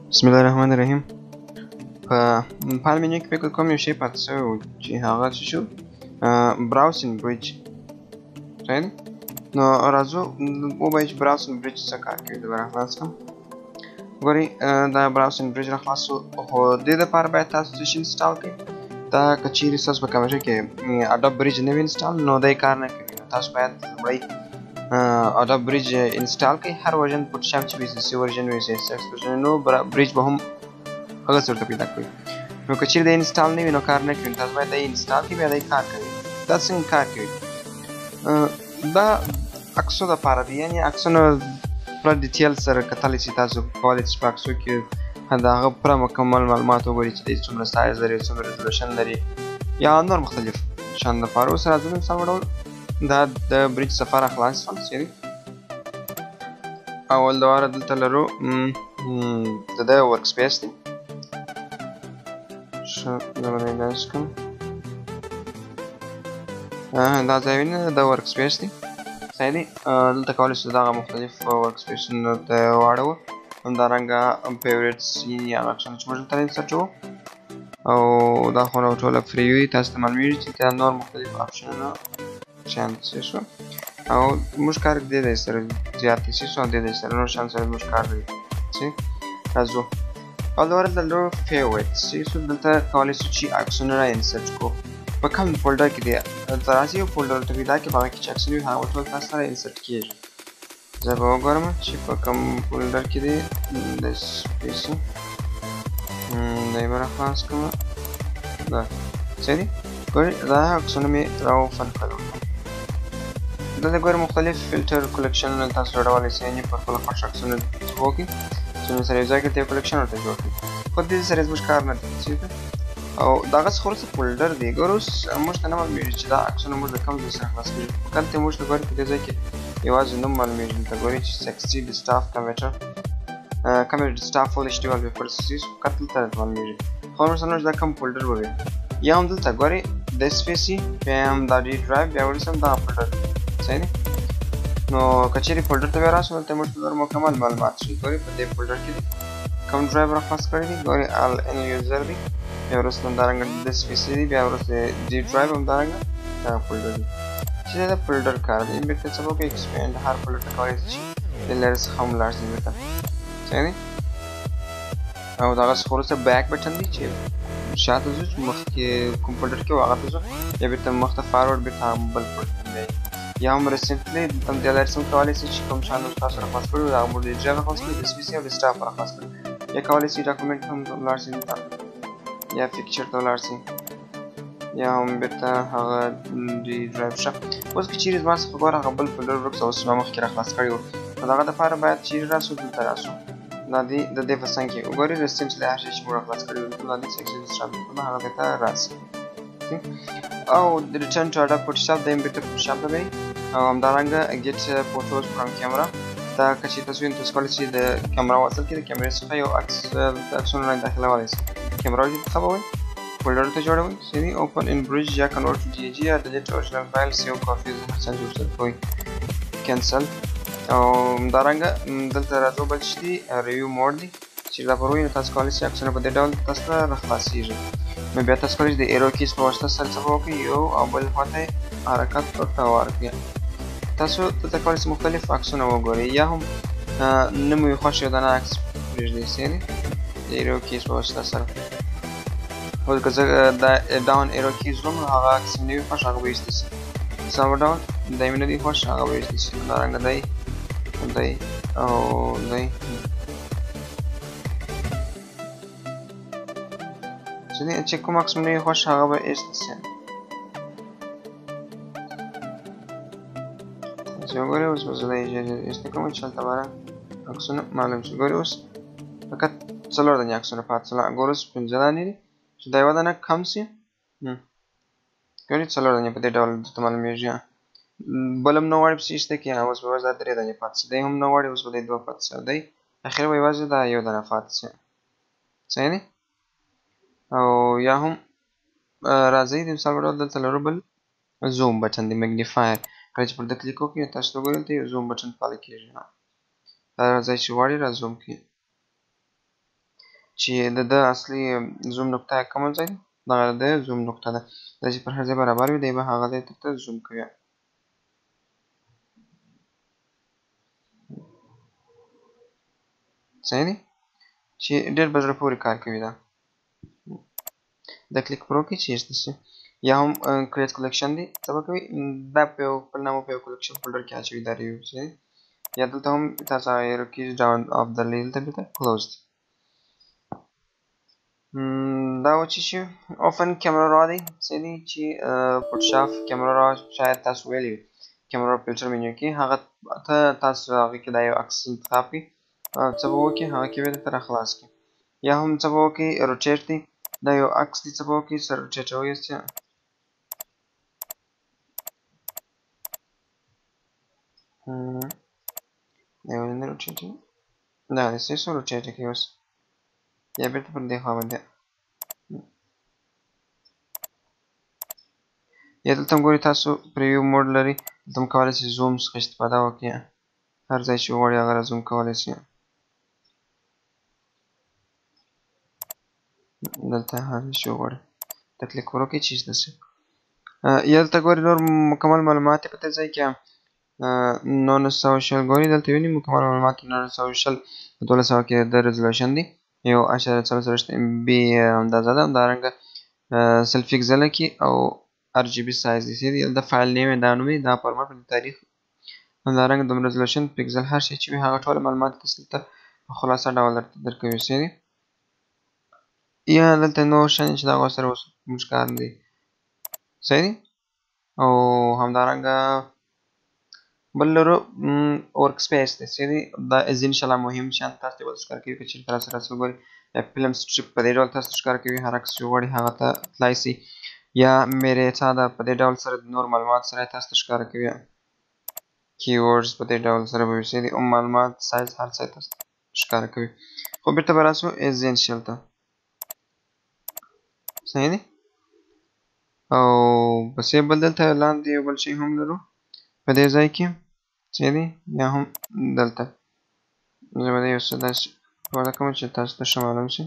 بسم الله الرحمن الرحیم. په فایل منیو کې فکر کوم یو شی پاتې شوی و چې هغه څه شو، براوسینګ بریج. صحیح دی. نو راځو ووایو چې براوسینګ بریج څه کار کوي. زه به راخلاص کړم. ګورئ دا براوسینګ بریج راخلاص شو، خو دې دپاره باید تاسو څه شي انسټال کړئ. دا که چیرې ستاسو په کمپیوټر کې اډوب بریج نه وي انسټال، نو دی کار نه کوي. تاسو باید لومړی اډوب بریج انسټال کړئ. هر ورژن فوټوشاپ چې وي، CC ورژن وي، CSS ورژن، نو بریج به هم هغه څه ورته پیدا کړئ. نو که چیرې دی انسټال نه وي نو کار نه کوي. تاسو باید دی انسټال کړئ، بیا دی کار کوي. دا څنګه کار کوي؟ دا عکسو دپاره دی، یعنې عکسونه پوره ډیټیل سره کتلی شئ. تاسو کولی شئ په عکسو کې د هغه پوره مکمل معلومات وګورئ چې دی څومره سایز لري، څومره ریزولوشن لري، یا نور مختلف شیان دپاره. اوس راځو مثال په ډول دا د بریج څخه راخلاص شول. چیرې اول دواره دلته لرو د ده ورک سپیس دی. ښه، زه به دی داسې کړم. دا ځای وینئ، د ورک سپیس دی. صحیح دی. دلته کولی شو دغه مختلف ورک سپیسونه ته واړوو. همدارنګه فیورټس یا هغه عکسونه چې موږ دلته انسرټوو، او دا خو نو ټوله فری وي. تاسو ته معلومیږي چې دا نور مختلف آپشنونه شیان څه شو، او موږ کار دې ځای سره زیات څه شو، او دې ځای سره نور شیان سره موږ کار لري. راځو اول دوره د لرو فیورټس. دلته کولی شو چې عکسونه را انسرټ کړو. په کوم فولډر کې دی دلته راځئ، یو فولډر ورته پیدا کړئ، په هغه کې چې عکسونه وي هغه ټول تاسو سره انسرټ کېږي. زه به وګورم چې په کوم فولډر کې دی. د سپیسي دی به راخلاص کړم. دا صحیح دی. ګورئ دا عکسونه مې راوفن کړل. دلته ګورئ مختلف فلټر کلکشنونه تاسو جوړولی شئ، یعنې په خپله خوښه عکسونه وکړئ، عکسونه سره یو ځای کړئ، یو کلکشن ورته جوړ کړئ. خو دې سره زموږ کار نه دی، او د هغه څخه وروسته فولډر دی. ګوره اوس موږ ته نه معلومېږي چې دا عکسونه موږ د کوم ځای سره خلاص کړي. فقط دی موږ ته ګورئ په دې ځای کې یوازې نوم معلومېږي. دلته ګورئ چې سکسي ډسکټاپ کمپیوټر ډسکټاپ فول ایچ ډي والپیپرز، فقط دلته راته معلومېږي. خو موږ ته نه دا کوم فولډر به وي. یا هم دلته ګورئ د سپیسي، بیا هم دا ډي ډرایو، بیا وروسته هم دغه فولډر دی. صحیح دی. نو که چیرې فولډر ته بیا راشو، دلته موږ ته مکمل معلومات ښیي. ګورئ په دې فولډر کې دی کوم ډرایو راخلاص کړی دی. ګورئ ال ان یوزر دی، بیا وروسته همدارنګه د سپیسي دی، بیا وروسته ډي ډرایو، همدارنګه دغه فولډر دی چې دا د فولډر کار دی. بیرته څه به وکړئ، ایکسپینډ هر فولډر ته کولی شئ د لرې څخه هم ولاړ شئ بیرته. صحیح دی. او د هغه څخه وروسته بیک بټن دی چې شاته ځو، چې مخکې کوم فولډر کې و هغه ته ځو، یا بیرته مخته فارورډ بیرته هم بل فولډر دی. یا هم ریسنټلی دلته هم دې لارې څخه کولی شئ چې کوم شیان تاسو راخلاص کړي وي، د هغه مو ډي ډرایو راخلاص کړي، د سپیسي او ډسکټاپ راخلاص کړي. یا کولی شئ ډاکومنټ هم ولاړ شئ دلته، یا فکچر ته ولاړ شئ، یا هم بیرته هغه ډي ډرایو. ښه، اوس که چیرې زما څخه ګوره هغه بل فولډر ورک شو، اوس ما مخکې راخلاص کړی و، نو د هغه دپاره باید چیرې راسو، دلته راسو. دا دی د دې په څنګ کې وګورئ ریسنټلی هر شی چې موږ راخلاص کړي وي، دا دی سکسي ډسکټاپ، هغه بیرته راسي. او د ریټرن ټو اډوب فوټوشاپ دی، بیرته فوټوشاپ ته به او همدارنګه ګیټ فوټوز فرام کیمرا. دا که چې تاسو وینئ، تاسو کولی شئ د کیمرا وصل کړئ، د کیمرې څخه یو عکس د عکسونو نه داخلولی شئ. کیمرا انتخابوئ، فولډر ته جوړوئ، صحیح. اوپن ان بریج یا کنورټ ټو DAG یا ډیلیټ اورجینل فایل، سیو کاپیز، هر څه جوړ کوئ، کینسل. او همدارنګه دلته راځو بل چې دی ریویو موډ دی، چې دا پر ووایي نو تاسو کولی شئ عکسونه په دې ډول تاسو ته راخلاصېږي. نو بیا تاسو کولی شئ د ایرو کیز په واسطه سره څه به وکړئ، یو او بل خواته یې حرکت ورته ورکړئ. تاسو دلته کولی شئ مختلف عکسونه وګورئ، یا هم نه مو خوښ یو دانه عکس پرېږدئ، صحیح دی، د ایرو کیز په واسطه سره. اوس که زه دا ډاون ایرو کیز وړم، نو هغه عکس مې نه وي خوښ، هغه به ایسته شي. سم ډاون دی مې نه دی خوښ، هغه به ایسته شي. همدارنګه دی او دی چې کوم عکس مې نه وي خوښ، هغه به ایسته شي. چې وګورئ اوس به زه دا ایسته کوم چې هلته به عکسونه معلوم شي. ګورئ اوس فقط څلور دانې عکسونه پاتې شول. ګورئ اوس پنځه دانې دي، چې دا یوه دانه کم شي. ګورئ څلور دانې په دې ډول درته معلومېږي. بل هم نه غواړي پسې ایسته کړي، اوس به یوازې دا درې دانې پاتې شي. دی هم نه غواړي، اوس به دی دوه پاتې شي. دی اخر به یوازې دا یو دانه پاتې شي. صحیح دی. او یا هم راځئ د مثال په ډول دلته لرو بل زوم بټن دی، میګنیفایر. کله چې پر ده کلیک وکړئ، تاسو ته وګورئ دلته یو زوم بټن پاتې کېږي. دا ځای چې غواړئ را زوم کړئ. چې د اصلي زوم نقطه کوم ځای دی دغه د زوم نقطه ده دا چې پر هر ځای برابر وي دی به هغه ځای ته زوم کوي صحیح دی چې ډېر په زړه پورې کار کوي دا د کلیک پرو کې چې ایسته شي یا هم کریټ کلیکشن دی څه به کوي دا په یو خپل نامه په یو کلیکشن فولډر کې اچوي دا ریویو صحیح یا دلته هم تاسو ایرو کیز ډاون اف د لیل ته بیرته کلوز دا و چې شي اوپن کیمرا را دی صحیح دی چې فوټوشاپ کیمرا را شاید تاسو ویلي کیمرا فلټر منیو کې هغه ته تاسو هغه کې دا یو عکس انتخاب کړئ څه به وکړي هغه کې به درته راخلاص کړي یا هم څه به وکړي روټیټ دی دا یو عکس دی څه به وکړي سر روټیټوي یې دا ولې نه روټیټوي دا داسې څه روټیټ کوي اوس یا بېرته پر دې خوا باندې یا دلته هم ګورئ تاسو پریویو موډ لري دلته هم کولی شئ زوم څخه استفاده وکړئ هر ځای چې وغواړئ هغه زوم کولی شئ دلته هر ځای چې وغواړئ ته کلیک وکړئ چې ایسته شي یا دلته ګورئ نور مکمل معلومات یې په دې ځای کې 920 ګورئ دلته وینئ مکمل معلومات 920 په 1200 کې د ریزولوشن دی 1.44 MB اندازه ده همدارنګه سل پکسله کې او RGB سایز دی د فایل نیم دا نوم دا فارمټ په تاریخ همدارنګه د ریزولوشن پکسل هر شی چې وي هغه ټول معلومات تاسو ته په خلاصه ډول درکوي سي یا دلته نور شان چې دا سره اوس موږ کار دی صحیح دی او همدارنګه بل لرو ورک سپیس دی صحیح دی دا ځینې شاله مهم شیان تاسو ته ښکار کوي که چېرته راسره تاسو وګورئ فلم سټریپ په دې ډول تاسو ښکار کوي هر عکس چې وغواړئ هغه ته تلای شئ یا میریټا ده په دې ډول سره نور معلومات سره تاسو ته ښکاره کوي کیورډز په دې ډول سره به وي او معلومات سایز هر څه تاسو ښکاره کوي خو بیرته به راسو ایزینشیل ته صحیح دی او بس یې بل دلته لاندې یو بل شی هم لرو په دې ځای کې صحیح دی یا هم دلته زه به یو څه داسې وړه کوم چې تاسو ته ښه معلوم شي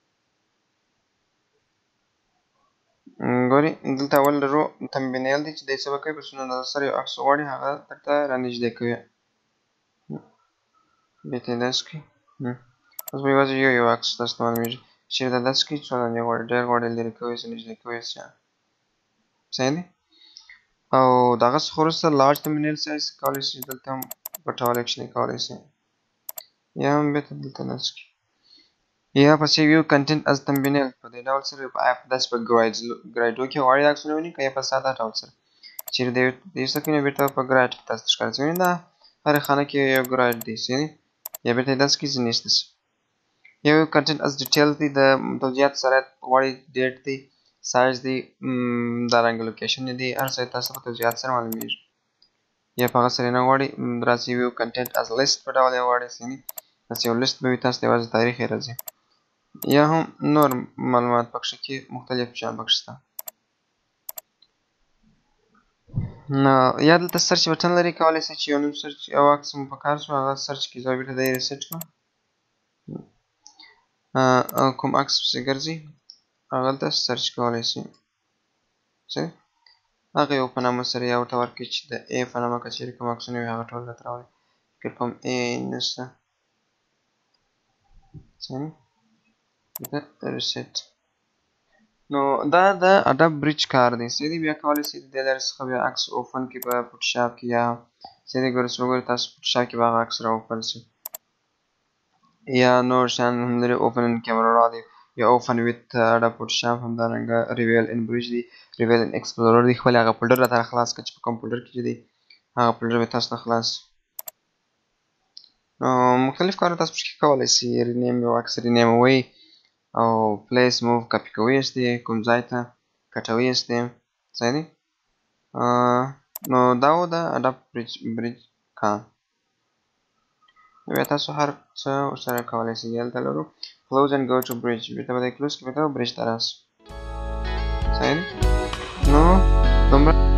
ګورئ دلته اول لرو تمبنیل دی چې دی څه به کوي په څومره اندازه سره یو عکس وغواړي هغه درته رانږدې کوي بېرته یې داسې کړئ اوس به یوازې یو عکس تاسو ته معلومېږي چېرته داسې کړئ څو دانې غواړئ ډېر غواړئ لرې کوئ څه نږدې کوئ څه صحیح دی او د هغه څخه وروسته لارج تمبنیل سایز کولی شئ دلته هم پټول اکشن کولی شئ یا هم بېرته دلته داسې کړئ یا پسې ویو کنټینټ از تمبنیل په دې ډول سره داسې په ګرایډو کې غواړئ عکسونه ونیکئ یا په ساده ډول سره چیرې د ایسته کوئ نو بېرته په ګرایډ کې تاسو ته ښکاره شي دا هرې خانه کې یو ګرایډ دی صحیح یا بېرته یې داسې کړئ ځینې ایسته شي یا ویو کنټینټ از ډیټیلز دی د توضیحات سره غواړئ ډیټ دی سایز دی همدارنګه لوکیشن دی هر څه تاسو په توضیحات سره معلومېږي یا په هغه سره نه غواړئ راسئ ویو کنټینټ از لیست په ډول یې غواړئ صحیح داسې یو لیست به وي تاسو ته یوازې تاریخ یې راځي یا هم نور معلومات پکښې کې مختلف شیان پکښې شته یا دلته سرچ بټن لري کولی شئ چې یو نوم سرچ یو عکس مو په کار شو هغه سرچ کړئ زه بېرته دا یې ریسیټ کړم کوم عکس پسې ګرځي هغه دلته سرچ کولی شئ صحیح هغه یو په نامه سره یا ورته ورکړئ چې د A په نامه که چېرې کوم عکسونه وي هغه ټول درته راولي فکر کوم A نشته صحیح ریسیټ نو دا د اډوب بریج کار دی صحیح دی بیا کولی شئ د دې لارې څخه بیا عکس اوپن کړئ په فوټوشاپ کې یا صحیح دی وګورئ تاسو فوټوشاپ کې به هغه عکس را اوپن شي یا نور شیان هم لري اوپن ان کیمرا را دی یا اوپن ویت اډوب فوټوشاپ همدارنګه ریویل ان بریج دی ریویل ان ایکسپلورر دی خپل هغه فولډر راته خلاص کړه چې په کوم فولډر کې دی هغه فولډر به تاسو ته خلاص مختلف کارونه تاسو پکې کولی شئ رینیم یو عکس رینیموئ او پلیس موو کاپي کوئ یې دی کوم ځای ته کټوئ یې دی صحیح دی نو دا و د اډوب بریج کار بیا تاسو هر څه ورسره کولی شئ دلته لرو کلوز اینډ ګو ټو بریج بېرته به دی کلوز کړئ بېرته به بریج ته راسئ صحیح دی نو دومره